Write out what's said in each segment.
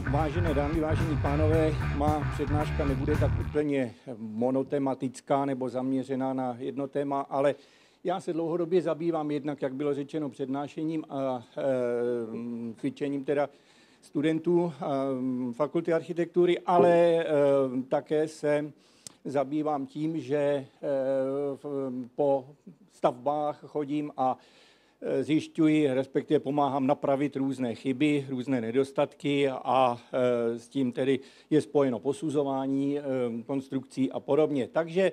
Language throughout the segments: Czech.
Vážené dámy, vážení pánové, má přednáška nebude tak úplně monotematická nebo zaměřená na jedno téma, ale já se dlouhodobě zabývám jednak, jak bylo řečeno, přednášením a cvičením teda studentů fakulty architektury, ale také se zabývám tím, že po stavbách chodím a zjišťuji, respektive pomáhám napravit různé chyby, různé nedostatky a s tím tedy je spojeno posuzování konstrukcí a podobně. Takže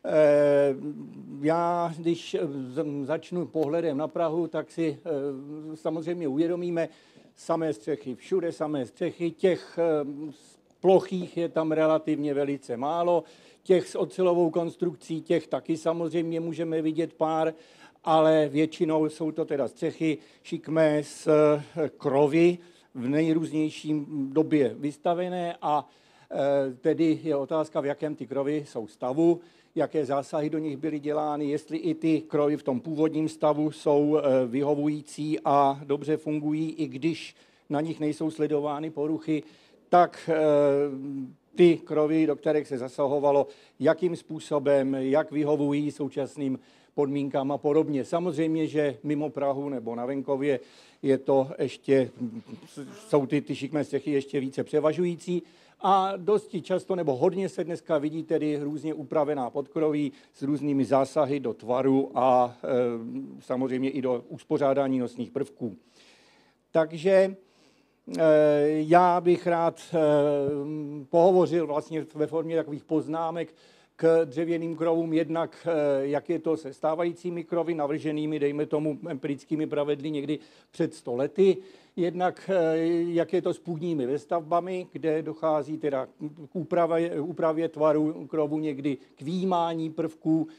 já, když začnu pohledem na Prahu, tak si samozřejmě uvědomíme samé střechy. Všude samé střechy, těch plochých je tam relativně velice málo, těch s ocelovou konstrukcí, těch taky samozřejmě můžeme vidět pár, ale většinou jsou to teda střechy šikmé z krovy v nejrůznějším době vystavené a tedy je otázka, v jakém ty krovy jsou stavu, jaké zásahy do nich byly dělány, jestli i ty krovy v tom původním stavu jsou vyhovující a dobře fungují, i když na nich nejsou sledovány poruchy, tak ty krovy, do kterých se zasahovalo, jakým způsobem, jak vyhovují současným podmínkám a podobně. Samozřejmě, že mimo Prahu nebo na venkově je to ještě, jsou ty šikmé střechy ještě více převažující a dosti často nebo hodně se dneska vidí tedy různě upravená podkroví s různými zásahy do tvaru a samozřejmě i do uspořádání nosních prvků. Takže já bych rád pohovořil vlastně ve formě takových poznámek k dřevěným krovům, jednak jak je to se stávajícími krovy, navrženými, dejme tomu, empirickými pravidly někdy před 100 lety, jednak jak je to s půdními vestavbami, kde dochází teda k úpravě tvaru krovu, někdy k výjímání prvků.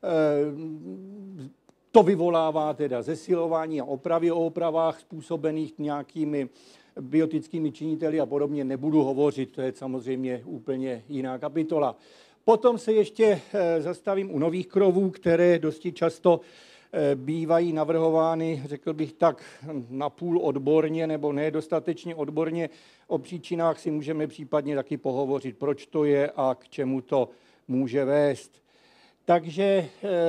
To vyvolává teda zesilování a opravy o opravách způsobených nějakými biotickými činiteli a podobně. Nebudu hovořit, to je samozřejmě úplně jiná kapitola. Potom se ještě zastavím u nových krovů, které dosti často bývají navrhovány, řekl bych tak, napůl odborně nebo ne dostatečně odborně. O příčinách si můžeme případně taky pohovořit, proč to je a k čemu to může vést. Takže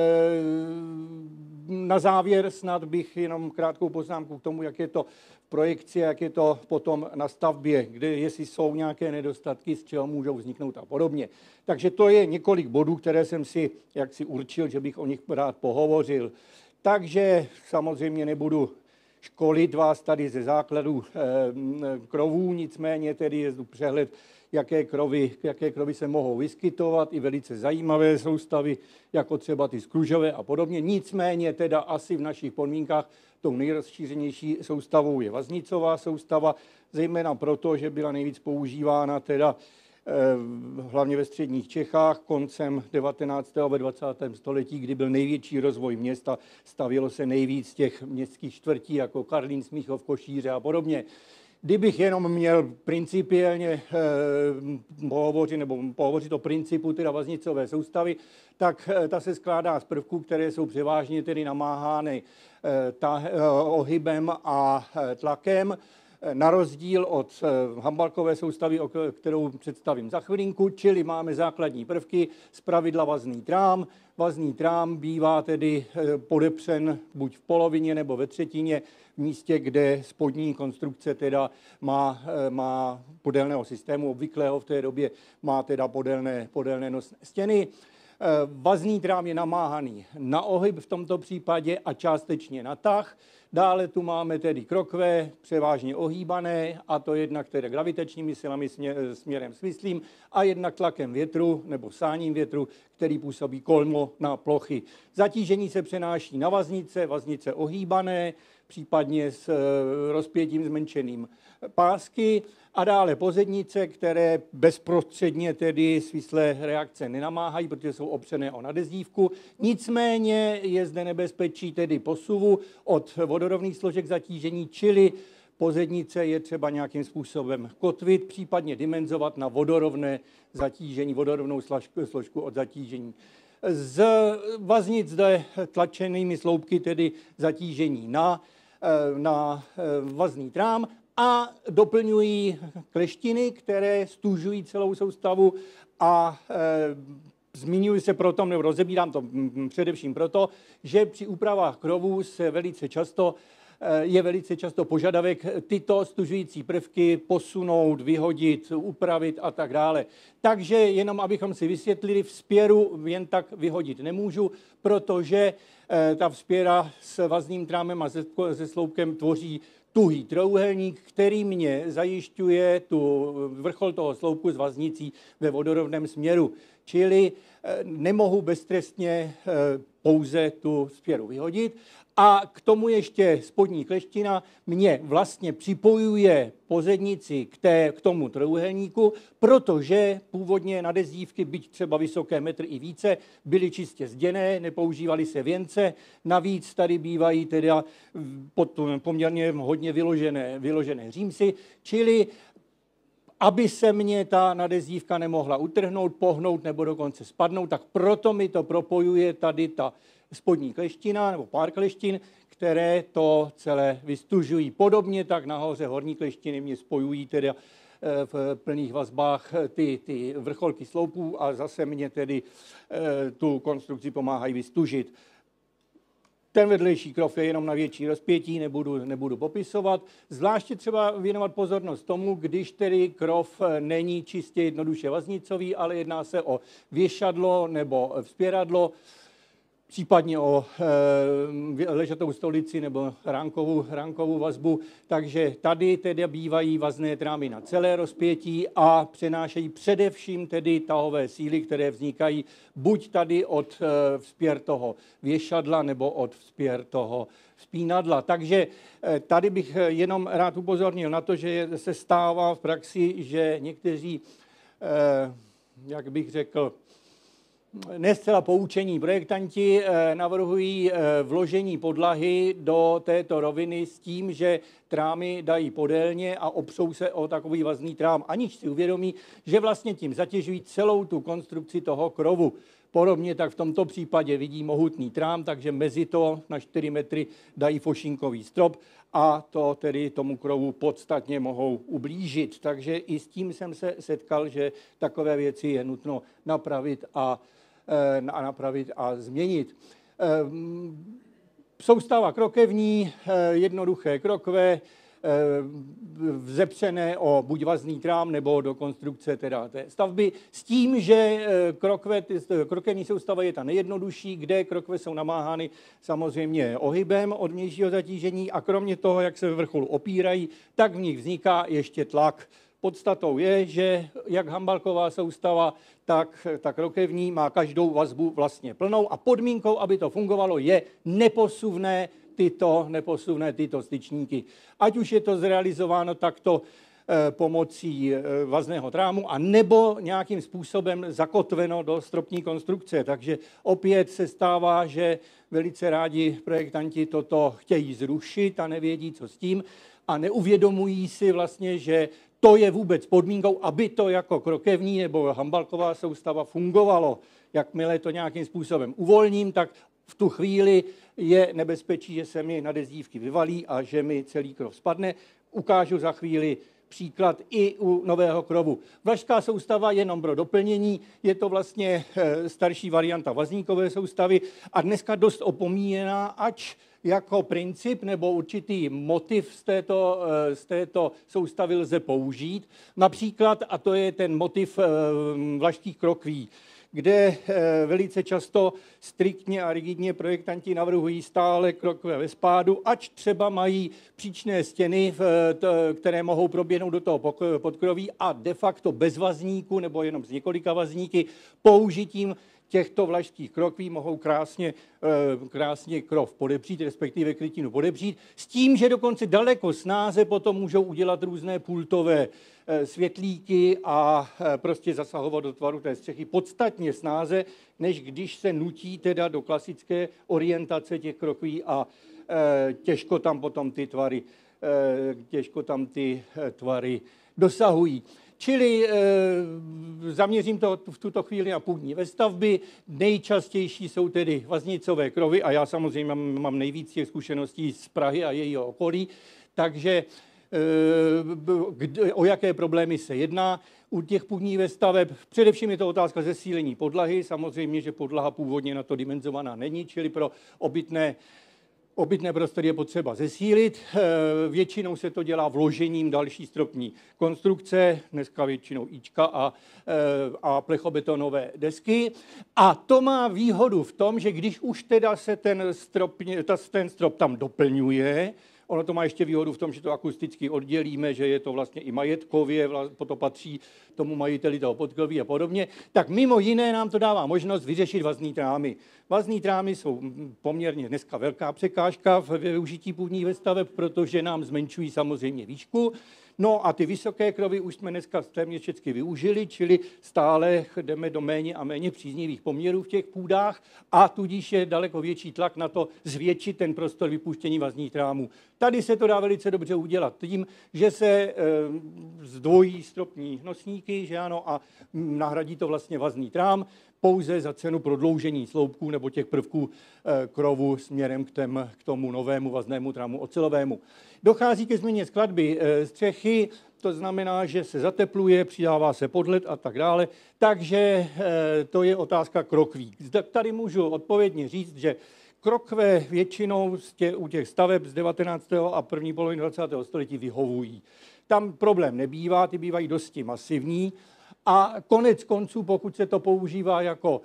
na závěr snad bych jenom krátkou poznámku k tomu, jak je to v projekci, jak je to potom na stavbě, kde jestli jsou nějaké nedostatky, z čeho můžou vzniknout a podobně. Takže to je několik bodů, které jsem si jaksi určil, že bych o nich rád pohovořil. Takže samozřejmě nebudu školit vás tady ze základů krovů, nicméně tedy je tu přehled, jaké krovy se mohou vyskytovat, i velice zajímavé soustavy, jako třeba ty skružové a podobně. Nicméně teda asi v našich podmínkách tou nejrozšířenější soustavou je vaznicová soustava, zejména proto, že byla nejvíc používána teda hlavně ve středních Čechách koncem 19. a 20. století, kdy byl největší rozvoj města, stavělo se nejvíc těch městských čtvrtí, jako Karlín, Smíchov, Košíře a podobně. Kdybych jenom měl principiálně pohovořit o principu teda vaznicové soustavy, tak ta se skládá z prvků, které jsou převážně tedy namáhány ohybem a tlakem, na rozdíl od hambalkové soustavy, kterou představím za chvilinku, čili máme základní prvky, zpravidla vazný trám. Vazný trám bývá tedy podepřen buď v polovině nebo ve třetině v místě, kde spodní konstrukce teda má podélného systému, obvyklého v té době má teda podélné nosné stěny. Vazný trám je namáhaný na ohyb v tomto případě a částečně na tah. Dále tu máme tedy krokve, převážně ohýbané, a to jednak tedy gravitačními silami směrem svislým a jednak tlakem větru nebo sáním větru, který působí kolmo na plochy. Zatížení se přenáší na vaznice ohýbané, případně s rozpětím zmenšeným pásky, a dále pozednice, které bezprostředně tedy svislé reakce nenamáhají, protože jsou opřené o nadezdívku. Nicméně je zde nebezpečí tedy posuvu od vodorovných složek zatížení, čili pozednice je třeba nějakým způsobem kotvit, případně dimenzovat na vodorovné zatížení, vodorovnou složku od zatížení. Z vaznic jde tlačenými sloupky tedy zatížení na vazný trám a doplňují kleštiny, které stužují celou soustavu a zmiňuji se proto, nebo rozebírám to především proto, že při úpravách krovů je velice často požadavek tyto stužující prvky posunout, vyhodit, upravit a tak dále. Takže jenom abychom si vysvětlili, vzpěru jen tak vyhodit nemůžu, protože ta vzpěra s vazným trámem a se sloupkem tvoří tuhý trojúhelník, který mě zajišťuje vrchol toho sloupku s vaznicí ve vodorovném směru. Čili nemohu beztrestně pouze tu vzpěru vyhodit. A k tomu ještě spodní kleština mě vlastně připojuje pozednici k tomu trojúhelníku, protože původně nadezdívky, byť třeba vysoké metr i více, byly čistě zděné, nepoužívaly se věnce. Navíc tady bývají teda poměrně hodně vyložené římsy, čili aby se mě ta nadezdívka nemohla utrhnout, pohnout nebo dokonce spadnout, tak proto mi to propojuje tady ta spodní kleština nebo pár kleštin, které to celé vystužují. Podobně tak nahoře horní kleštiny mě spojují teda v plných vazbách ty vrcholky sloupů a zase mě tedy tu konstrukci pomáhají vystužit. Ten vedlejší krov je jenom na větší rozpětí, nebudu popisovat. Zvláště třeba věnovat pozornost tomu, když tedy krov není čistě jednoduše vaznicový, ale jedná se o věšadlo nebo vzpěradlo, případně o ležatou stolici nebo ránkovou vazbu. Takže tady tedy bývají vazné trámy na celé rozpětí a přenášejí především tedy tahové síly, které vznikají buď tady od vzpěr toho věšadla nebo od vzpěr toho vzpínadla. Takže tady bych jenom rád upozornil na to, že se stává v praxi, že někteří, jak bych řekl, ne zcela poučení projektanti navrhují vložení podlahy do této roviny s tím, že trámy dají podélně a opřou se o takový vazný trám, aniž si uvědomí, že vlastně tím zatěžují celou tu konstrukci toho krovu. Podobně tak v tomto případě vidí mohutný trám, takže mezi to na 4 metry dají fošinkový strop a to tedy tomu krovu podstatně mohou ublížit. Takže i s tím jsem se setkal, že takové věci je nutno napravit a změnit. Soustava krokevní, jednoduché krokve, vzepřené o buď vazný trám nebo do konstrukce teda té stavby, s tím, že krokevní soustava je ta nejjednodušší, kde krokve jsou namáhány samozřejmě ohybem od vnějšího zatížení a kromě toho, jak se ve vrcholu opírají, tak v nich vzniká ještě tlak. Podstatou je, že jak hambalková soustava, tak ta krokevní má každou vazbu vlastně plnou a podmínkou, aby to fungovalo, je neposuvné tyto styčníky. Ať už je to zrealizováno takto pomocí vazného trámu a nebo nějakým způsobem zakotveno do stropní konstrukce. Takže opět se stává, že velice rádi projektanti toto chtějí zrušit a nevědí, co s tím a neuvědomují si vlastně, že to je vůbec podmínkou, aby to jako krokevní nebo hambalková soustava fungovalo. Jakmile to nějakým způsobem uvolním, tak v tu chvíli je nebezpečí, že se mi nadezdívky vyvalí a že mi celý krov spadne. Ukážu za chvíli příklad i u nového krovu. Vlašská soustava jenom pro doplnění, je to vlastně starší varianta vazníkové soustavy a dneska dost opomíjená, ač jako princip nebo určitý motiv z této soustavy lze použít. Například, a to je ten motiv vlašských krokví, kde velice často striktně a rigidně projektanti navrhují stále krokve ve spádu, ač třeba mají příčné stěny, které mohou proběhnout do toho podkroví a de facto bez vazníku nebo jenom s několika vazníky použitím těchto vlašských krokví mohou krásně krov podepřít, respektive krytinu podepřít, s tím, že dokonce daleko snáze potom můžou udělat různé pultové světlíky a prostě zasahovat do tvaru té střechy podstatně snáze, než když se nutí teda do klasické orientace těch krokví a těžko tam potom ty tvary dosahují. Čili zaměřím to v tuto chvíli na půdní vestavby. Nejčastější jsou tedy vaznicové krovy a já samozřejmě mám nejvíc těch zkušeností z Prahy a jejího okolí. Takže o jaké problémy se jedná. U těch půdních staveb především je to otázka zesílení podlahy. Samozřejmě, že podlaha původně na to dimenzovaná není, čili pro obytné prostory je potřeba zesílit. Většinou se to dělá vložením další stropní konstrukce, dneska většinou íčka a plechobetonové desky. A to má výhodu v tom, že když už teda se ten strop tam doplňuje, ono to má ještě výhodu v tom, že to akusticky oddělíme, že je to vlastně i majetkově, to patří tomu majiteli toho podkroví a podobně, tak mimo jiné nám to dává možnost vyřešit vazní trámy. Vazní trámy jsou poměrně dneska velká překážka v využití půdních staveb, protože nám zmenšují samozřejmě výšku. No a ty vysoké krovy už jsme dneska téměř všechny využili, čili stále jdeme do méně a méně příznivých poměrů v těch půdách a tudíž je daleko větší tlak na to zvětšit ten prostor vypuštění vazních trámů. Tady se to dá velice dobře udělat tím, že se zdvojí stropní nosníky, že ano, a nahradí to vlastně vazný trám pouze za cenu prodloužení sloupků nebo těch prvků krovu směrem k tomu novému vaznému trámu ocelovému. Dochází ke změně skladby střechy, to znamená, že se zatepluje, přidává se podled a tak dále, takže to je otázka krokví. Tady můžu odpovědně říct, že krokve většinou u těch staveb z 19. a první poloviny 20. století vyhovují. Tam problém nebývá, ty bývají dosti masivní a konec konců, pokud se to používá jako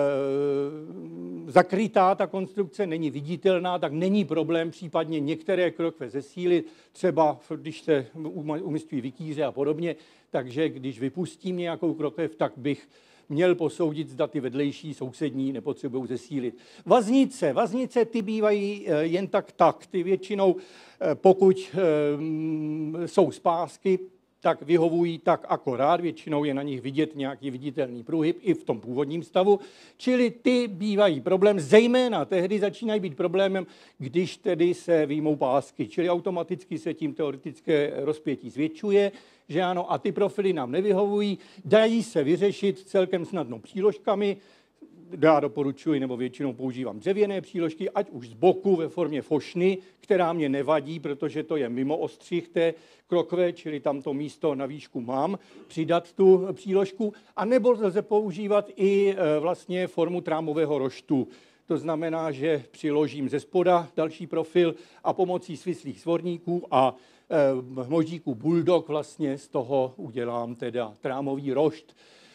zakrytá ta konstrukce, není viditelná, tak není problém případně některé krokve zesílit, třeba když se umístují vikýře a podobně, takže když vypustím nějakou krokvev, tak bych měl posoudit, zda ty vedlejší sousední nepotřebují zesílit. Vaznice ty bývají jen tak. Ty většinou, pokud jsou z pásky, tak vyhovují tak akorát, většinou je na nich vidět nějaký viditelný průhyb i v tom původním stavu, čili ty bývají problém, zejména tehdy začínají být problémem, když tedy se vyjmou pásky, čili automaticky se tím teoretické rozpětí zvětšuje, že ano, a ty profily nám nevyhovují, dají se vyřešit celkem snadno příložkami. Já doporučuji, nebo většinou používám dřevěné příložky, ať už z boku ve formě fošny, která mě nevadí, protože to je mimo ostřih té krokve, čili tam to místo na výšku mám, přidat tu příložku, anebo lze používat i vlastně formu trámového roštu. To znamená, že přiložím ze spoda další profil a pomocí svislých svorníků a hmoždíků bulldog vlastně z toho udělám teda trámový rošt.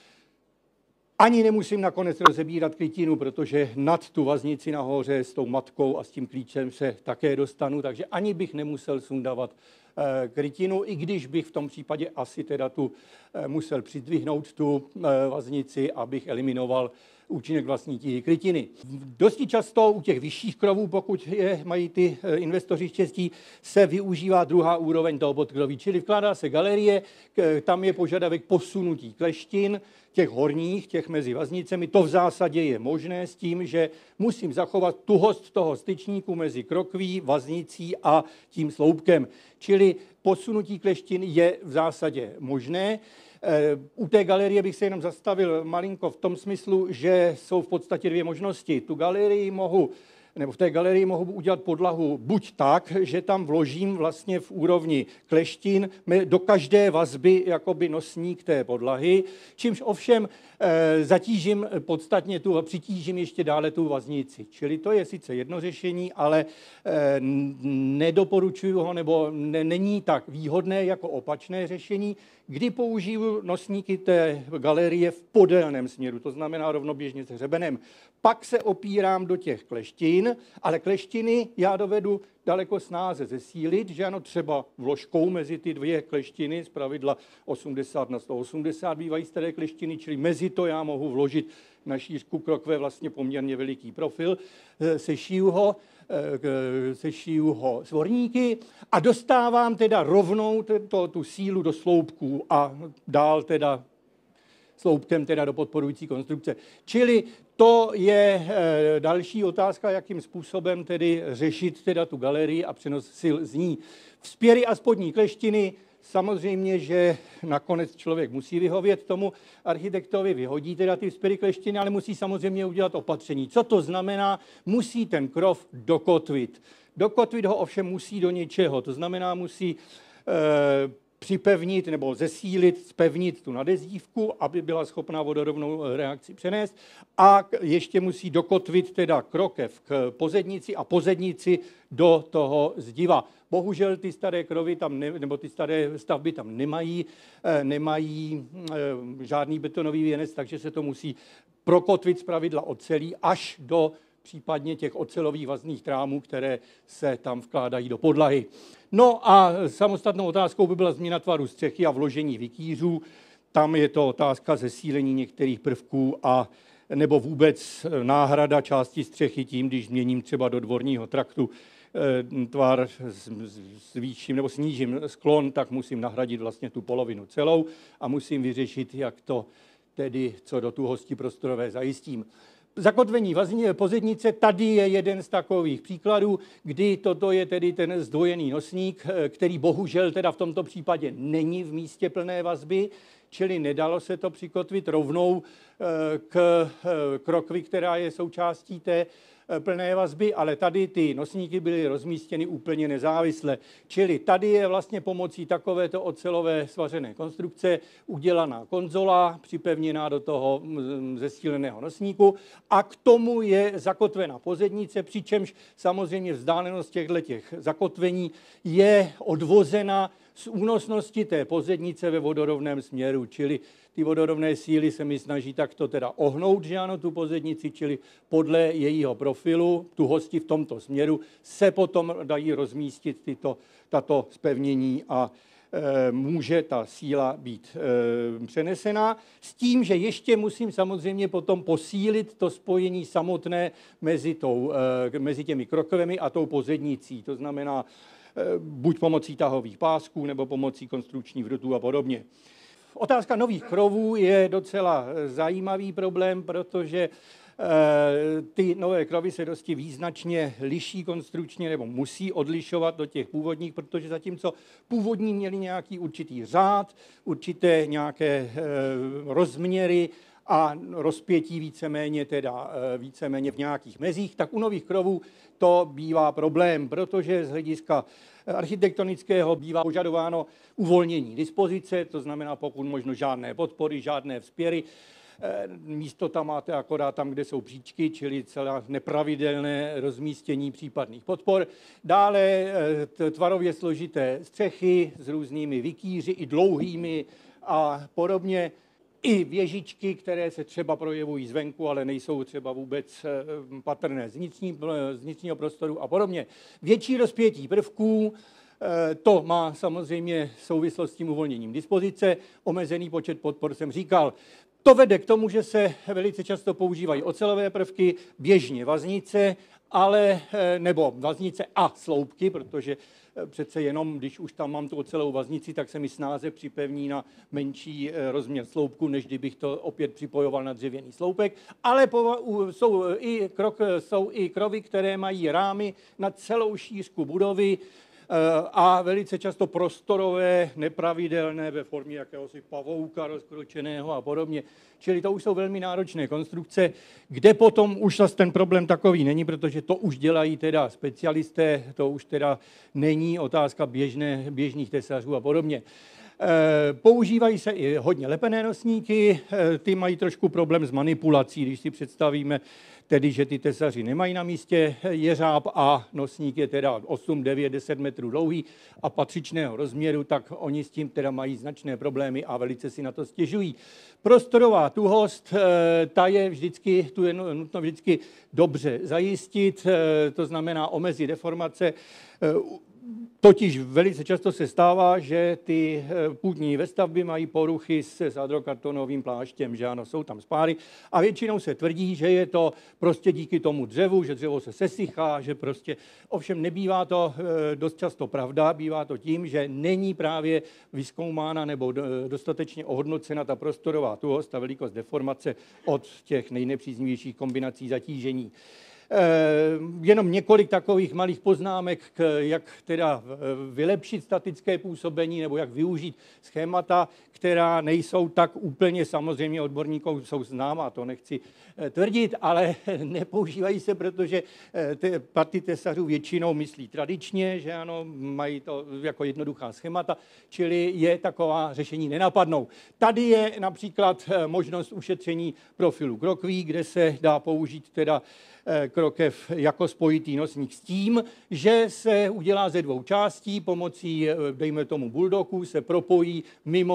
Ani nemusím nakonec rozebírat krytinu, protože nad tu vaznici nahoře s tou matkou a s tím klíčem se také dostanu, takže ani bych nemusel sundavat krytinu, i když bych v tom případě asi teda musel přizdvihnout tu vaznici, abych eliminoval účinek vlastní tíhy krytiny. Dosti často u těch vyšších krovů, pokud mají ty investoři štěstí, se využívá druhá úroveň toho podkroví, čili vkládá se galerie, tam je požadavek posunutí kleštin, těch horních, těch mezi vaznicemi. To v zásadě je možné s tím, že musím zachovat tuhost toho styčníku mezi krokví, vaznicí a tím sloupkem. Čili posunutí kleštin je v zásadě možné. U té galerie bych se jenom zastavil malinko v tom smyslu, že jsou v podstatě dvě možnosti. V té galerii mohu udělat podlahu buď tak, že tam vložím vlastně v úrovni kleštin do každé vazby jakoby nosník té podlahy, čímž ovšem zatížím podstatně přitížím ještě dále tu vaznici. Čili to je sice jedno řešení, ale nedoporučuju ho, nebo není tak výhodné jako opačné řešení, kdy použiju nosníky té galerie v podélném směru, to znamená rovnoběžně s hřebenem. Pak se opírám do těch kleštin, ale kleštiny já dovedu daleko snáze zesílit, že ano, třeba vložkou mezi ty dvě kleštiny, zpravidla 80 na 180 bývají staré kleštiny, čili mezi to já mohu vložit na šířku krokve vlastně poměrně veliký profil, sešiju ho svorníky a dostávám teda rovnou tu sílu do sloupků a dál teda sloupkem teda do podporující konstrukce. Čili to je další otázka, jakým způsobem tedy řešit teda tu galerii a přenos sil z ní. Vzpěry a spodní kleštiny, samozřejmě, že nakonec člověk musí vyhovět tomu architektovi, vyhodí teda ty vzpěry kleštiny, ale musí samozřejmě udělat opatření. Co to znamená? Musí ten krov dokotvit. Dokotvit ho ovšem musí do něčeho, to znamená musí připevnit nebo zesílit, zpevnit tu nadjezdívku, aby byla schopná vodorovnou reakci přenést a ještě musí dokotvit teda krokev k pozednici a pozednici do toho zdiva. Bohužel ty staré krovy tam nebo ty staré stavby tam nemají žádný betonový věnec, takže se to musí prokotvit zpravidla ocelí až do případně těch ocelových vazných trámů, které se tam vkládají do podlahy. No a samostatnou otázkou by byla změna tvaru střechy a vložení vikýřů. Tam je to otázka zesílení některých prvků a nebo vůbec náhrada části střechy tím, když změním třeba do dvorního traktu tvar, zvýším nebo snížím sklon, tak musím nahradit vlastně tu polovinu celou a musím vyřešit, jak to tedy co do tuhosti prostorové zajistím. Zakotvení pozednice, tady je jeden z takových příkladů, kdy toto je tedy ten zdvojený nosník, který bohužel teda v tomto případě není v místě plné vazby, čili nedalo se to přikotvit rovnou k krokvi, která je součástí té plné vazby, ale tady ty nosníky byly rozmístěny úplně nezávisle. Čili tady je vlastně pomocí takovéto ocelové svařené konstrukce udělaná konzola, připevněná do toho zesíleného nosníku a k tomu je zakotvena pozednice, přičemž samozřejmě vzdálenost těchto zakotvení je odvozena z únosnosti té pozednice ve vodorovném směru, čili ty vodorovné síly se mi snaží takto teda ohnout, že ano, tu pozednici, čili podle jejího profilu, tuhosti v tomto směru, se potom dají rozmístit tato zpevnění a může ta síla být přenesená. S tím, že ještě musím samozřejmě potom posílit to spojení samotné mezi těmi krokovemi a tou pozednicí. To znamená buď pomocí tahových pásků, nebo pomocí konstrukčních vrtů a podobně. Otázka nových krovů je docela zajímavý problém, protože ty nové krovy se dosti význačně liší konstrukčně nebo musí odlišovat do těch původních, protože zatímco původní měli nějaký určitý řád, určité nějaké rozměry a rozpětí víceméně v nějakých mezích, tak u nových krovů to bývá problém, protože z hlediska architektonického bývá požadováno uvolnění dispozice, to znamená pokud možno žádné podpory, žádné vzpěry. Místo tam máte akorát tam, kde jsou příčky, čili celá nepravidelné rozmístění případných podpor. Dále tvarově složité střechy s různými vikýři i dlouhými a podobně. I věžičky, které se třeba projevují zvenku, ale nejsou třeba vůbec patrné z vnitřního prostoru a podobně. Větší rozpětí prvků, to má samozřejmě souvislost s tím uvolněním dispozice, omezený počet podpor jsem říkal. To vede k tomu, že se velice často používají ocelové prvky, běžně vaznice, nebo vaznice a sloupky, protože přece jenom, když už tam mám tu ocelovou vaznici, tak se mi snáze připevní na menší rozměr sloupku, než kdybych to opět připojoval na dřevěný sloupek. Ale jsou i krovy, které mají rámy na celou šířku budovy a velice často prostorové, nepravidelné ve formě jakéhosi pavouka rozkročeného a podobně. Čili to už jsou velmi náročné konstrukce, kde potom už zase ten problém takový není, protože to už dělají teda specialisté, to už teda není otázka běžných tesařů a podobně. Používají se i hodně lepené nosníky, ty mají trošku problém s manipulací, když si představíme tedy, že ty tesaři nemají na místě jeřáb a nosník je teda 8, 9, 10 metrů dlouhý a patřičného rozměru, tak oni s tím teda mají značné problémy a velice si na to stěžují. Prostorová tuhost, tu je nutno vždycky dobře zajistit, to znamená omezit deformace. Totiž velice často se stává, že ty půdní vestavby mají poruchy se zadrokartonovým pláštěm, že ano, jsou tam spáry a většinou se tvrdí, že je to prostě díky tomu dřevu, že dřevo se sesychá, že prostě, ovšem nebývá to dost často pravda, bývá to tím, že není právě vyzkoumána nebo dostatečně ohodnocena ta prostorová tuhost, ta velikost deformace od těch nejnepříznivějších kombinací zatížení. Jenom několik takových malých poznámek, jak teda vylepšit statické působení nebo jak využít schémata, která nejsou tak úplně samozřejmě odborníků jsou známá, to nechci tvrdit, ale nepoužívají se, protože party tesařů většinou myslí tradičně, že ano, mají to jako jednoduchá schémata, čili je taková řešení nenapadnou. Tady je například možnost ušetření profilu krokví, kde se dá použít teda krokev jako spojitý nosník s tím, že se udělá ze dvou částí pomocí, dejme tomu bulldogů, se propojí mimo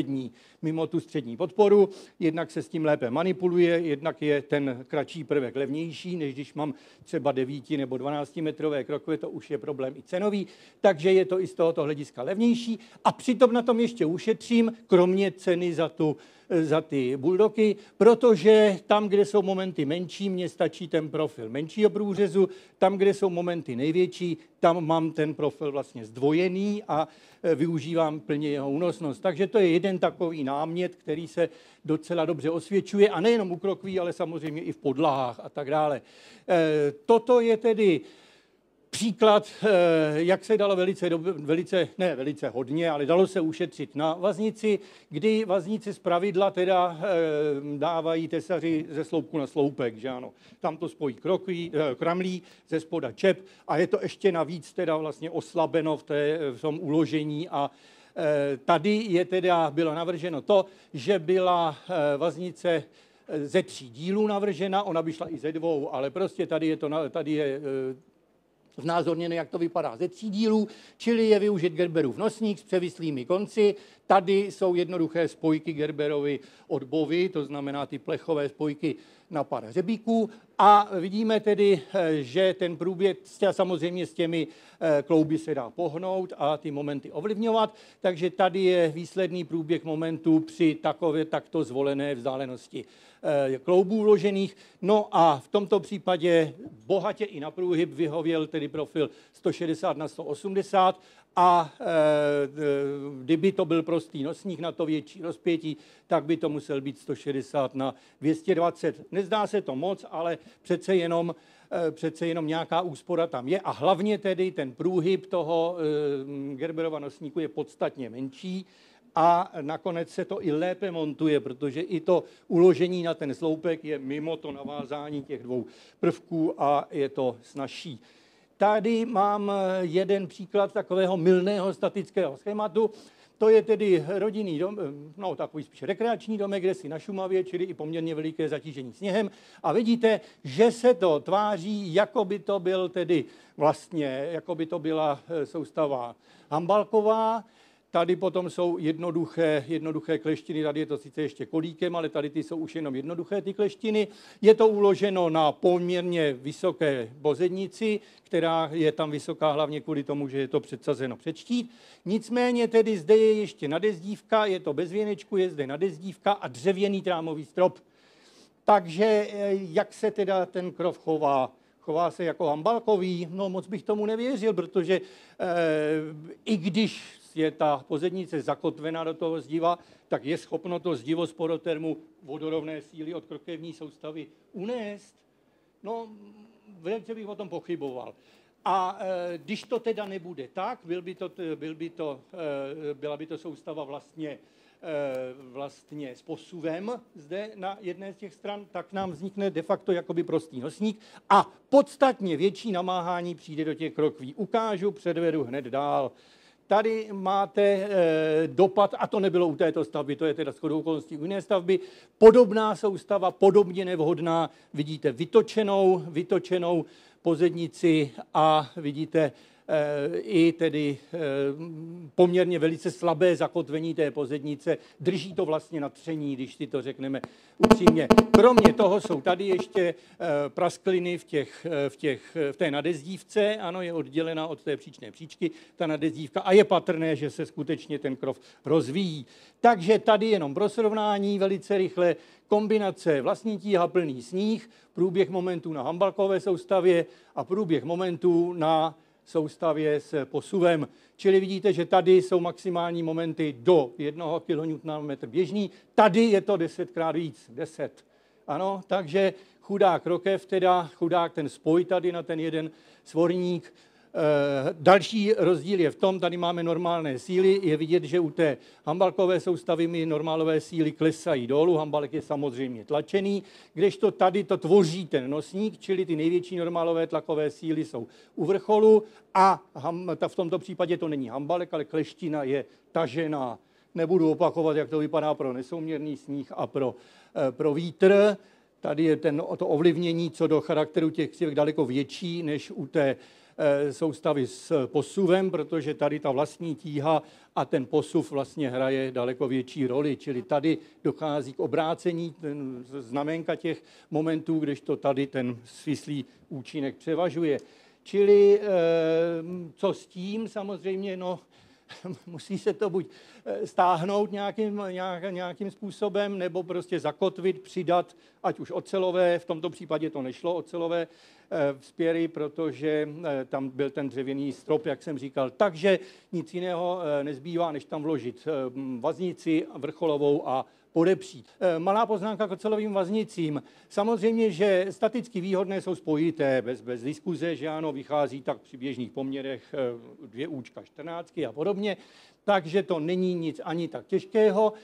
tu střední podporu. Jednak se s tím lépe manipuluje, jednak je ten kratší prvek levnější, než když mám třeba 9 nebo 12 metrové krokve, to už je problém i cenový, takže je to i z tohoto hlediska levnější. A přitom na tom ještě ušetřím, kromě ceny za ty bulldogy, protože tam, kde jsou momenty menší, mně stačí ten profil menšího průřezu, tam, kde jsou momenty největší, tam mám ten profil vlastně zdvojený a využívám plně jeho únosnost. Takže to je jeden takový námět, který se docela dobře osvědčuje a nejenom u krokví, ale samozřejmě i v podlahách a tak dále. Toto je tedy příklad, jak se dalo velice hodně, ale dalo se ušetřit na vaznici, kdy vaznice zpravidla teda dávají tesaři ze sloupku na sloupek, že ano. Tam to spojí kramlí, ze spoda čep a je to ještě navíc teda vlastně oslabeno v tom uložení a tady je teda bylo navrženo to, že byla vaznice ze 3 dílů navržena, ona by šla i ze 2, ale prostě tady je znázorněné, jak to vypadá ze 3 dílů, čili je využit Gerberův nosník s převislými konci. Tady jsou jednoduché spojky Gerberovy od bovy, to znamená ty plechové spojky na pár hřebíků. A vidíme tedy, že ten průběh, samozřejmě s těmi klouby se dá pohnout a ty momenty ovlivňovat, takže tady je výsledný průběh momentů při takto zvolené vzdálenosti kloubů uložených. No a v tomto případě bohatě i na průhyb vyhověl tedy profil 160 na 180 a kdyby to byl prostý nosník na to větší rozpětí, tak by to musel být 160 na 220. Nezdá se to moc, ale přece jenom nějaká úspora tam je a hlavně tedy ten průhyb toho Gerberova nosníku je podstatně menší a nakonec se to i lépe montuje, protože i to uložení na ten sloupek je mimo to navázání těch dvou prvků a je to snazší. Tady mám jeden příklad takového mylného statického schématu. To je tedy rodinný dom, no takový spíš rekreační domek, kde si na Šumavě, čili i poměrně veliké zatížení sněhem. A vidíte, že se to tváří, jako by to byl tedy vlastně, jako by to byla soustava hambalková. Tady potom jsou jednoduché kleštiny, tady je to sice ještě kolíkem, ale tady ty jsou už jenom jednoduché ty kleštiny. Je to uloženo na poměrně vysoké bozednici, která je tam vysoká hlavně kvůli tomu, že je to předsazeno před štít. Nicméně tedy zde je ještě nadezdívka, je to bez věnečku, je zde nadezdívka a dřevěný trámový strop. Takže jak se teda ten krov chová? Chová se jako hambalkový? No moc bych tomu nevěřil, protože i když je ta pozednice zakotvená do toho zdiva, tak je schopno to zdivo z porotermu vodorovné síly od krokevní soustavy unést. No, velice bych o tom pochyboval. A když to teda nebude tak, byla by to soustava vlastně s posuvem zde na jedné z těch stran, tak nám vznikne de facto jakoby prostý nosník a podstatně větší namáhání přijde do těch krokví. Ukážu, předvedu hned dál. Tady máte dopad, a to nebylo u této stavby, to je teda shodou okolností u jiné stavby, podobná soustava, podobně nevhodná, vidíte vytočenou pozednici a vidíte i tedy poměrně velice slabé zakotvení té pozednice. Drží to vlastně na tření, když si to řekneme upřímně. Kromě toho jsou tady ještě praskliny v té nadezdívce. Ano, je oddělena od té příčné příčky ta nadezdívka a je patrné, že se skutečně ten krov rozvíjí. Takže tady jenom pro srovnání velice rychle kombinace vlastní tíha plný sníh, průběh momentů na hambalkové soustavě a průběh momentů na soustavě s posuvem. Čili vidíte, že tady jsou maximální momenty do 1 kN běžný, tady je to 10krát víc, 10. Ano, takže chudák rokev, teda chudák ten spoj tady na ten jeden svorník. Další rozdíl je v tom, tady máme normálné síly, je vidět, že u té hambalkové soustavy mi normálové síly klesají dolů, hambalek je samozřejmě tlačený, kdežto tady to tvoří ten nosník, čili ty největší normálové tlakové síly jsou u vrcholu a v tomto případě to není hambalek, ale kleština je tažená. Nebudu opakovat, jak to vypadá pro nesouměrný sníh a pro vítr. Tady je to ovlivnění co do charakteru těch křivek daleko větší než u té soustavy s posuvem, protože tady ta vlastní tíha a ten posuv vlastně hraje daleko větší roli, čili tady dochází k obrácení znamenka těch momentů, kdežto tady ten svislý účinek převažuje. Čili co s tím samozřejmě, no, musí se to buď stáhnout nějakým způsobem, nebo prostě zakotvit, přidat, ať už ocelové, v tomto případě to nešlo, ocelové vzpěry, protože tam byl ten dřevěný strop, jak jsem říkal. Takže nic jiného nezbývá, než tam vložit vaznici vrcholovou a podepřít. Malá poznámka k ocelovým vaznicím. Samozřejmě, že staticky výhodné jsou spojité, bez diskuze, že ano, vychází tak při běžných poměrech 2 účka 14 a podobně, takže to není nic ani tak těžkého.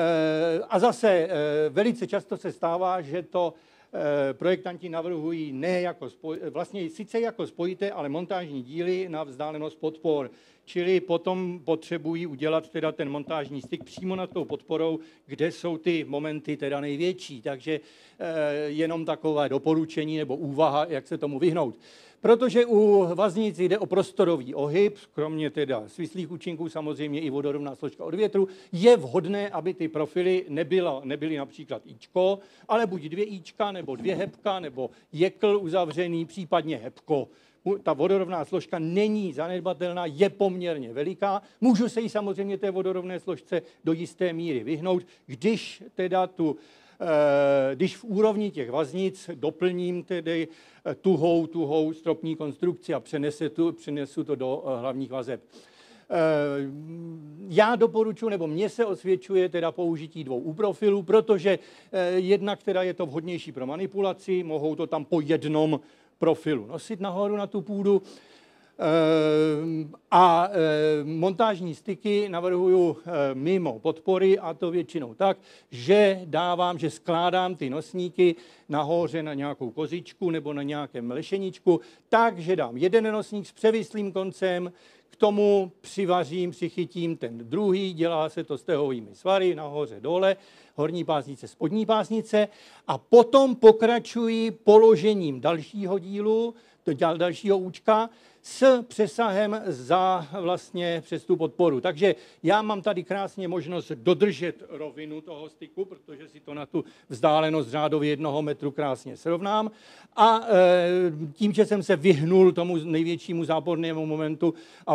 A zase velice často se stává, že to projektanti navrhují ne jako vlastně sice jako spojité, ale montážní díly na vzdálenost podpor. Čili potom potřebují udělat teda ten montážní styk přímo nad tou podporou, kde jsou ty momenty teda největší. Takže jenom takové doporučení nebo úvaha, jak se tomu vyhnout. Protože u vaznic jde o prostorový ohyb, kromě teda svislých účinků, samozřejmě i vodorovná složka od větru, je vhodné, aby ty profily nebyly například íčko, ale buď 2 íčka, nebo 2 hebka, nebo jekl uzavřený, případně hebko. Ta vodorovná složka není zanedbatelná, je poměrně veliká. Můžu se jí samozřejmě té vodorovné složce do jisté míry vyhnout, když teda když v úrovni těch vaznic doplním tedy tuhou stropní konstrukci a přenesu to do hlavních vazeb. Já doporučuji, nebo mně se osvědčuje teda použití 2 U-profilů, protože jednak teda je to vhodnější pro manipulaci, mohou to tam po jednom profilu nosit nahoru na tu půdu. A montážní styky navrhuju mimo podpory, a to většinou tak, že skládám ty nosníky nahoře na nějakou kozičku nebo na nějakém lešeničku, takže dám jeden nosník s převislým koncem, k tomu přichytím ten druhý, dělá se to stehovými svary, nahoře dole, horní pásnice, spodní pásnice a potom pokračuji položením dalšího dílu, dalšího účka s přesahem přes tu podporu. Takže já mám tady krásně možnost dodržet rovinu toho styku, protože si to na tu vzdálenost řádově 1 metru krásně srovnám. A tím, že jsem se vyhnul tomu největšímu zápornému momentu a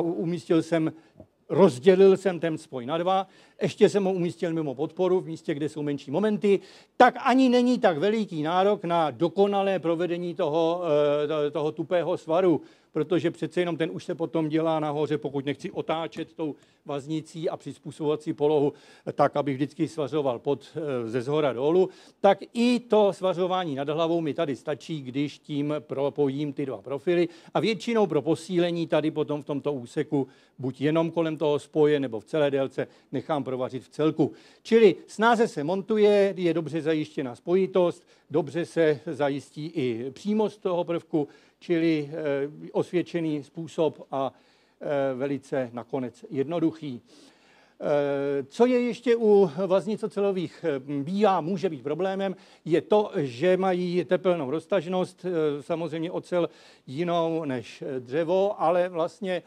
rozdělil jsem ten spoj na 2, ještě jsem ho umístil mimo podporu, v místě, kde jsou menší momenty, tak ani není tak veliký nárok na dokonalé provedení toho tupého svaru, protože přece jenom ten už se potom dělá nahoře, pokud nechci otáčet tou vaznicí a přizpůsobovat si polohu tak, abych vždycky svařoval ze zhora dolů, tak i to svařování nad hlavou mi tady stačí, když tím propojím ty 2 profily a většinou pro posílení tady potom v tomto úseku buď jenom kolem toho spoje nebo v celé délce nechám provařit v celku. Čili snáze se montuje, je dobře zajištěna spojitost, dobře se zajistí i přímost toho prvku, čili osvědčený způsob a velice nakonec jednoduchý. Co je ještě u vaznic ocelových může být problémem, je to, že mají tepelnou roztažnost, samozřejmě ocel jinou než dřevo, ale vlastně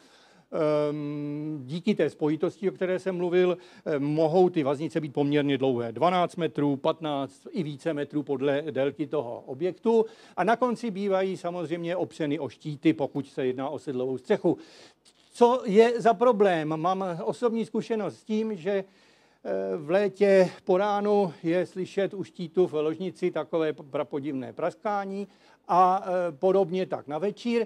díky té spojitosti, o které jsem mluvil, mohou ty vaznice být poměrně dlouhé. 12 metrů, 15 i více metrů podle délky toho objektu. A na konci bývají samozřejmě opřeny o štíty, pokud se jedná o sedlovou střechu. Co je za problém? Mám osobní zkušenost s tím, že v létě po ránu je slyšet u štítu v ložnici takové prapodivné praskání a podobně tak na večír.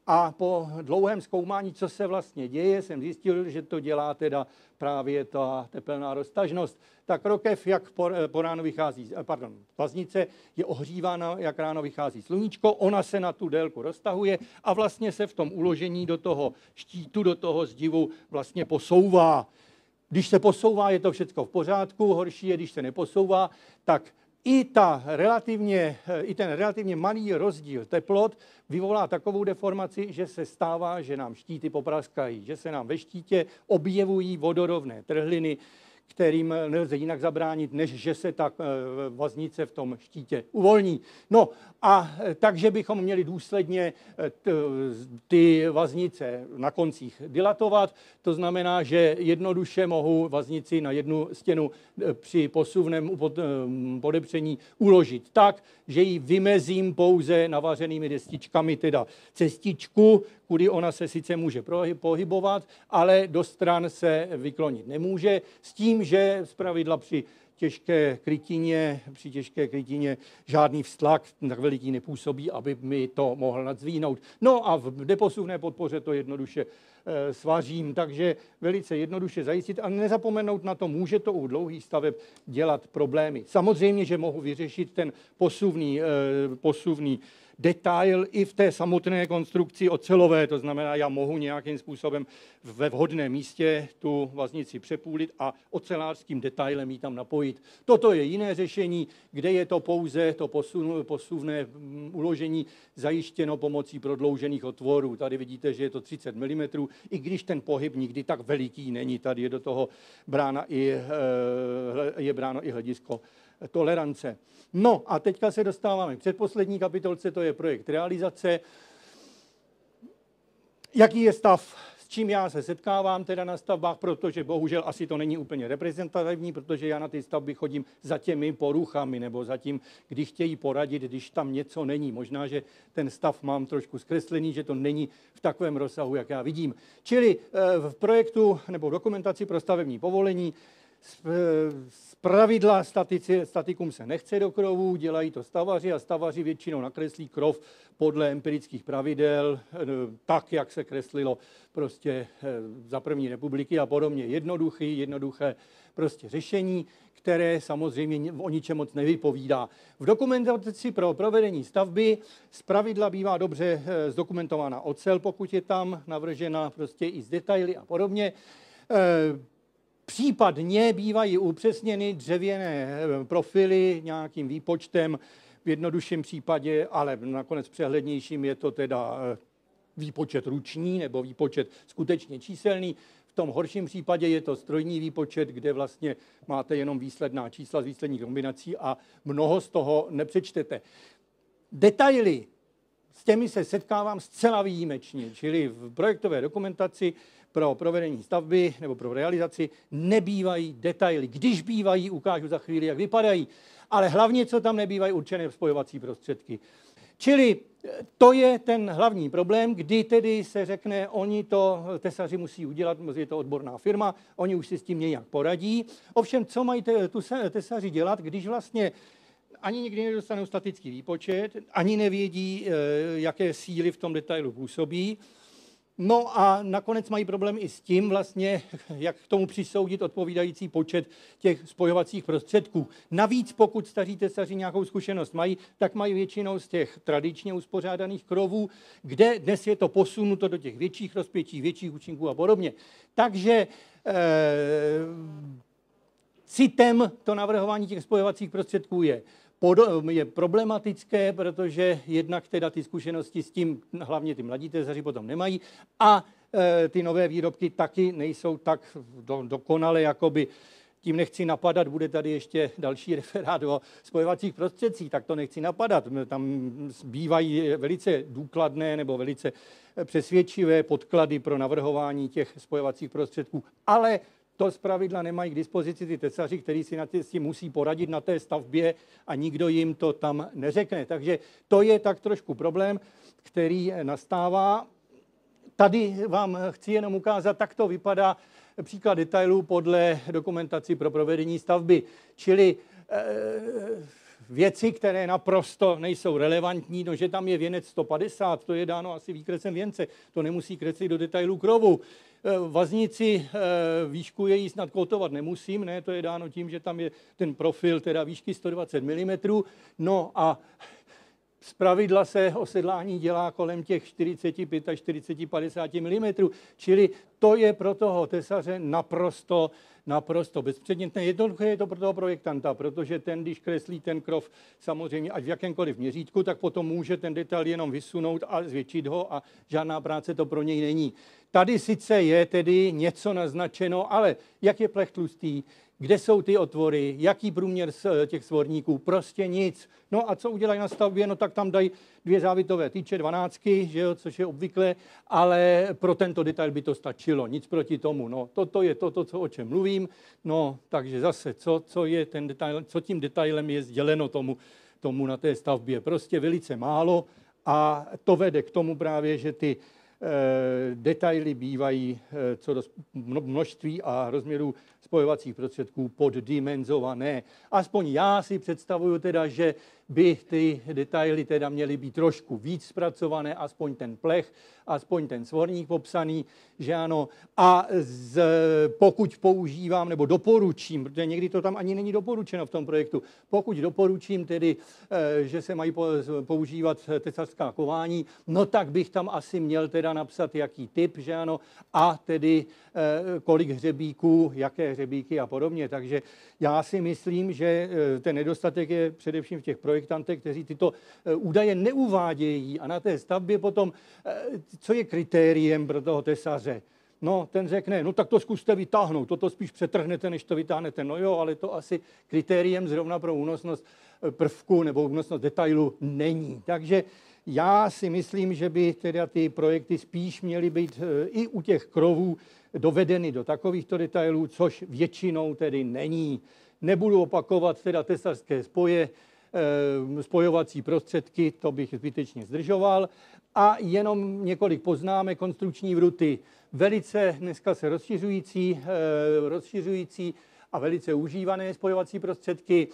A po dlouhém zkoumání, co se vlastně děje, jsem zjistil, že to dělá teda právě ta tepelná roztažnost. Tak rokev, jak po ráno vychází, vaznice je ohřívána, jak ráno vychází sluníčko, ona se na tu délku roztahuje a vlastně se v tom uložení do toho štítu, do toho zdivu vlastně posouvá. Když se posouvá, je to všechno v pořádku, horší je, když se neposouvá, tak i ten relativně malý rozdíl teplot vyvolá takovou deformaci, že se stává, že nám štíty popraskají, že se nám ve štítě objevují vodorovné trhliny, kterým nelze jinak zabránit, než že se ta vaznice v tom štítě uvolní. No a takže bychom měli důsledně ty vaznice na koncích dilatovat. To znamená, že jednoduše mohu vaznici na jednu stěnu při posuvném podepření uložit tak, že ji vymezím pouze navařenými destičkami, teda cestičku, kudy ona se sice může pohybovat, ale do stran se vyklonit nemůže, s tím, že zpravidla při těžké krytině žádný vztlak tak veliký nepůsobí, aby mi to mohl nadzvínout. No a v neposuvné podpoře to jednoduše svařím, takže velice jednoduše zajistit a nezapomenout na to, může to u dlouhých staveb dělat problémy. Samozřejmě, že mohu vyřešit ten posuvný detail i v té samotné konstrukci ocelové, to znamená, já mohu nějakým způsobem ve vhodném místě tu vaznici přepůlit a ocelářským detailem ji tam napojit. Toto je jiné řešení, kde je to pouze to posuvné uložení zajištěno pomocí prodloužených otvorů. Tady vidíte, že je to 30 mm, i když ten pohyb nikdy tak veliký není. Tady je do toho bráno i hledisko tolerance. No a teďka se dostáváme k předposlední kapitolce, to je projekt realizace. Jaký je stav, s čím já se setkávám teda na stavbách, protože bohužel asi to není úplně reprezentativní, protože já na ty stavby chodím za těmi poruchami nebo za tím, když chtějí poradit, když tam něco není. Možná, že ten stav mám trošku zkreslený, že to není v takovém rozsahu, jak já vidím. Čili v projektu nebo dokumentaci pro stavební povolení zpravidla statikum se nechce do krovů, dělají to stavaři a stavaři většinou nakreslí krov podle empirických pravidel, tak, jak se kreslilo prostě za první republiky a podobně. Jednoduché prostě řešení, které samozřejmě o ničem moc nevypovídá. V dokumentaci pro provedení stavby zpravidla bývá dobře zdokumentována ocel, pokud je tam navržena prostě i z detaily a podobně. Případně bývají upřesněny dřevěné profily nějakým výpočtem, v jednodušším případě, ale nakonec přehlednějším je to teda výpočet ruční nebo výpočet skutečně číselný. V tom horším případě je to strojní výpočet, kde vlastně máte jenom výsledná čísla z výsledních kombinací a mnoho z toho nepřečtete. Detaily, s těmi se setkávám zcela výjimečně, čili v projektové dokumentaci pro provedení stavby nebo pro realizaci nebývají detaily. Když bývají, ukážu za chvíli, jak vypadají, ale hlavně, co tam nebývají určené spojovací prostředky. Čili to je ten hlavní problém, kdy tedy se řekne, oni to tesaři musí udělat, je to odborná firma, oni už si s tím nějak poradí. Ovšem, co mají tesaři dělat, když vlastně ani nikdy nedostanou statický výpočet, ani nevědí, jaké síly v tom detailu působí. No a nakonec mají problém i s tím vlastně, jak k tomu přisoudit odpovídající počet těch spojovacích prostředků. Navíc, pokud staří tesaři nějakou zkušenost mají, tak mají většinou z těch tradičně uspořádaných krovů, kde dnes je to posunuto do těch větších rozpětí, větších účinků a podobně. Takže citem to navrhování těch spojovacích prostředků je problematické, protože jednak teda ty zkušenosti s tím, hlavně ty mladí tesaři potom nemají a ty nové výrobky taky nejsou tak dokonale, jakoby tím nechci napadat, bude tady ještě další referát o spojovacích prostředcích, tak to nechci napadat. Tam bývají velice důkladné nebo velice přesvědčivé podklady pro navrhování těch spojovacích prostředků, ale to zpravidla nemají k dispozici ty tesaři, kteří si s tím musí poradit na té stavbě a nikdo jim to tam neřekne. Takže to je tak trošku problém, který nastává. Tady vám chci jenom ukázat, tak to vypadá příklad detailů podle dokumentaci pro provedení stavby. Čili věci, které naprosto nejsou relevantní, no, že tam je věnec 150, to je dáno asi výkresem věnce, to nemusí kreslit do detailů krovu. Vaznici výšku její snad kotovat nemusím, ne, to je dáno tím, že tam je ten profil teda výšky 120 mm, no a zpravidla se osedlání dělá kolem těch 45 až 40-50 mm, čili to je pro toho tesaře naprosto bezpředmětné. Jednoduché je to pro toho projektanta, protože ten, když kreslí ten krov samozřejmě ať v jakémkoliv měřítku, tak potom může ten detail jenom vysunout a zvětšit ho a žádná práce to pro něj není. Tady sice je tedy něco naznačeno, ale jak je plech tlustý, kde jsou ty otvory, jaký průměr těch svorníků, prostě nic. No a co udělají na stavbě, no tak tam dají 2 závitové tyče, 12, že jo, což je obvyklé, ale pro tento detail by to stačilo, nic proti tomu. No, toto je to, o čem mluvím, no, takže zase, co je ten detail, co tím detailem je sděleno tomu na té stavbě, prostě velice málo a to vede k tomu právě, že ty detaily bývají co do množství a rozměrů spojovacích prostředků poddimenzované. Aspoň já si představuju teda, že by ty detaily teda měly být trošku víc zpracované, aspoň ten plech, aspoň ten svorník popsaný, že ano. A pokud používám nebo doporučím, protože někdy to tam ani není doporučeno v tom projektu, pokud doporučím tedy, že se mají používat tesařská kování, no tak bych tam asi měl teda napsat, jaký typ, že ano, a tedy kolik hřebíků, jaké hřebíky a podobně. Takže já si myslím, že ten nedostatek je především v těch projektantech, kteří tyto údaje neuvádějí a na té stavbě potom, co je kritériem pro toho tesaře? No, ten řekne, no tak to zkuste vytáhnout, toto spíš přetrhnete, než to vytáhnete. No jo, ale to asi kritériem zrovna pro únosnost prvku nebo únosnost detailu není. Takže já si myslím, že by teda ty projekty spíš měly být i u těch krovů dovedeny do takovýchto detailů, což většinou tedy není. Nebudu opakovat teda tesařské spoje, spojovací prostředky, to bych zbytečně zdržoval. A jenom několik poznámek, konstrukční vruty, velice dneska se rozšiřující a velice užívané spojovací prostředky,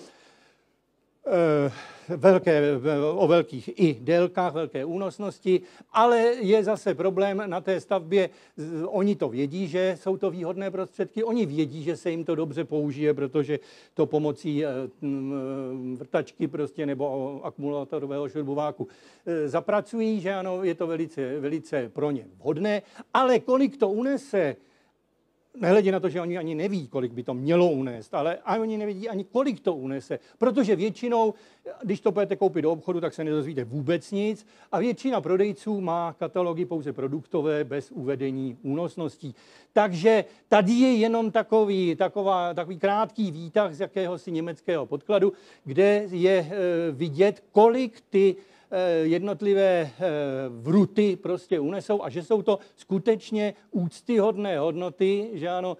o velkých i délkách, velké únosnosti, ale je zase problém na té stavbě, oni to vědí, že jsou to výhodné prostředky, oni vědí, že se jim to dobře použije, protože to pomocí vrtačky prostě nebo akumulátorového šroubování zapracují, že ano, je to velice pro ně vhodné, ale kolik to unese, nehledě na to, že oni ani neví, kolik by to mělo unést, ale oni nevědí ani, kolik to unese, protože většinou, když to budete koupit do obchodu, tak se nedozvíte vůbec nic a většina prodejců má katalogy pouze produktové bez uvedení únosností. Takže tady je jenom takový krátký výtah z jakéhosi německého podkladu, kde je vidět, kolik ty jednotlivé vruty prostě unesou a že jsou to skutečně úctyhodné hodnoty, že ano,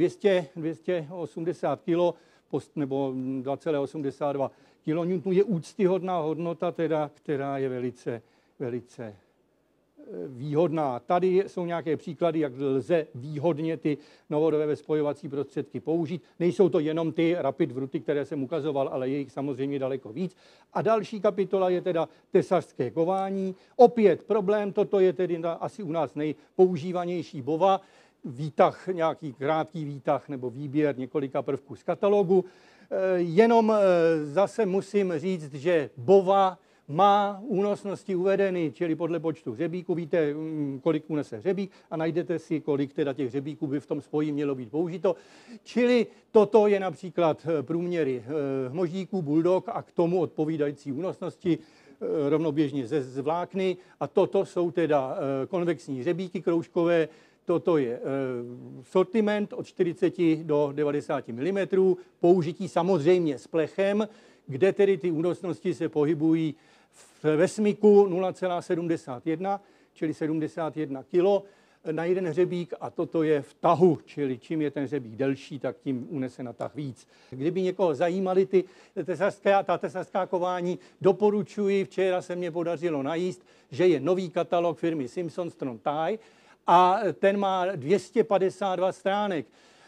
280 kg nebo 2,82 kN je úctyhodná hodnota, teda, která je velice výhodná. Tady jsou nějaké příklady, jak lze výhodně ty novodobé spojovací prostředky použít. Nejsou to jenom ty rapid vruty, které jsem ukazoval, ale je jich samozřejmě daleko víc. A další kapitola je teda tesařské kování. Opět problém, toto je tedy asi u nás nejpoužívanější bova, výtah, nějaký krátký výtah nebo výběr několika prvků z katalogu. Jenom zase musím říct, že bova má únosnosti uvedeny, čili podle počtu hřebíků, víte, kolik unese hřebík a najdete si, kolik teda těch hřebíků by v tom spoji mělo být použito. Čili toto je například průměry hmoždíků, bulldog a k tomu odpovídající únosnosti rovnoběžně ze vlákny. A toto jsou teda konvexní hřebíky kroužkové. Toto je sortiment od 40 do 90 mm, použití samozřejmě s plechem, kde tedy ty únosnosti se pohybují ve smyku 0,71, čili 71 kg na jeden hřebík a toto je v tahu, čili čím je ten hřebík delší, tak tím unese na tah víc. Kdyby někoho zajímaly ta tesařská kování, doporučuji, včera se mě podařilo najíst, že je nový katalog firmy Simpson Strong Tie a ten má 252 stránek.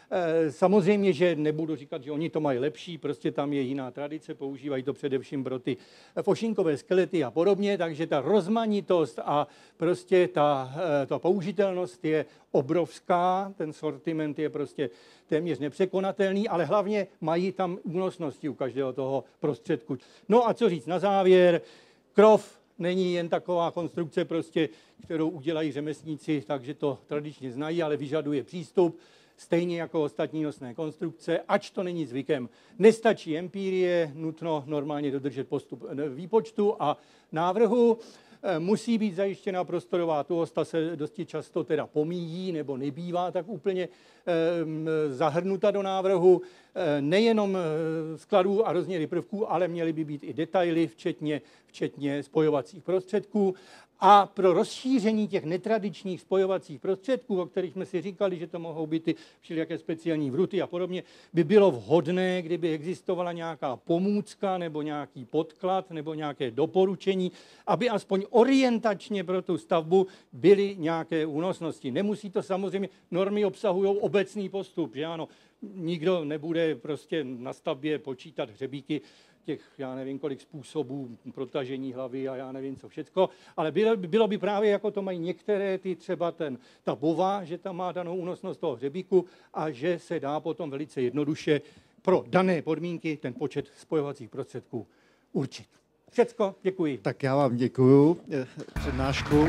Samozřejmě, že nebudu říkat, že oni to mají lepší, prostě tam je jiná tradice, používají to především pro ty fošinkové skelety a podobně, takže ta rozmanitost a prostě ta použitelnost je obrovská, ten sortiment je prostě téměř nepřekonatelný, ale hlavně mají tam únosnosti u každého toho prostředku. No a co říct na závěr, krov není jen taková konstrukce, prostě, kterou udělají řemeslníci, takže to tradičně znají, ale vyžaduje přístup, stejně jako ostatní nosné konstrukce, ač to není zvykem. Nestačí empirie, nutno normálně dodržet postup výpočtu a návrhu. Musí být zajištěna prostorová tuhost, ta se dosti často teda pomíjí nebo nebývá tak úplně zahrnuta do návrhu. Nejenom skladů a rozměry prvků, ale měly by být i detaily, včetně spojovacích prostředků. A pro rozšíření těch netradičních spojovacích prostředků, o kterých jsme si říkali, že to mohou být ty všelijaké speciální vruty a podobně, by bylo vhodné, kdyby existovala nějaká pomůcka nebo nějaký podklad nebo nějaké doporučení, aby aspoň orientačně pro tu stavbu byly nějaké únosnosti. Nemusí to samozřejmě, normy obsahují obecný postup, že ano, nikdo nebude prostě na stavbě počítat hřebíky těch, já nevím, kolik způsobů protažení hlavy a já nevím co všecko, ale bylo by právě, jako to mají některé ty třeba ta bova, že tam má danou únosnost toho hřebíku a že se dá potom velice jednoduše pro dané podmínky ten počet spojovacích prostředků určit. Všecko, děkuji. Tak já vám děkuju přednášku.